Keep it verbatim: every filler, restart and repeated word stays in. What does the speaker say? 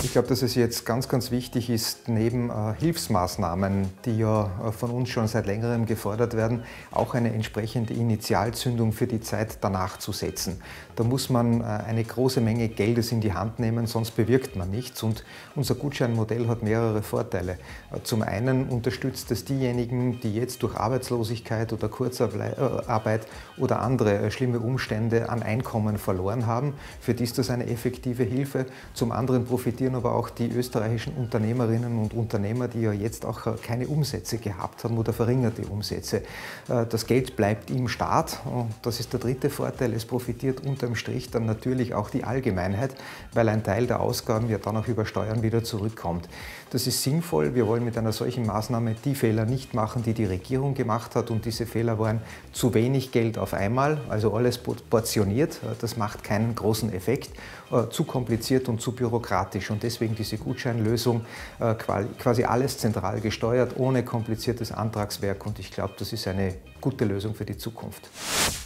Ich glaube, dass es jetzt ganz, ganz wichtig ist, neben äh, Hilfsmaßnahmen, die ja äh, von uns schon seit längerem gefordert werden, auch eine entsprechende Initialzündung für die Zeit danach zu setzen. Da muss man äh, eine große Menge Geldes in die Hand nehmen, sonst bewirkt man nichts. Und unser Gutscheinmodell hat mehrere Vorteile. Äh, zum einen unterstützt es diejenigen, die jetzt durch Arbeitslosigkeit oder Kurzarbeit oder andere äh, schlimme Umstände an Einkommen verloren haben. Für die ist das eine effektive Hilfe. Zum anderen profitieren aber auch die österreichischen Unternehmerinnen und Unternehmer, die ja jetzt auch keine Umsätze gehabt haben oder verringerte Umsätze. Das Geld bleibt im Staat und das ist der dritte Vorteil. Es profitiert unterm Strich dann natürlich auch die Allgemeinheit, weil ein Teil der Ausgaben ja dann auch über Steuern wieder zurückkommt. Das ist sinnvoll. Wir wollen mit einer solchen Maßnahme die Fehler nicht machen, die die Regierung gemacht hat, und diese Fehler waren zu wenig Geld auf einmal, also alles portioniert. Das macht keinen großen Effekt, zu kompliziert und zu bürokratisch. Und deswegen diese Gutscheinlösung, quasi alles zentral gesteuert, ohne kompliziertes Antragswerk. Und ich glaube, das ist eine gute Lösung für die Zukunft.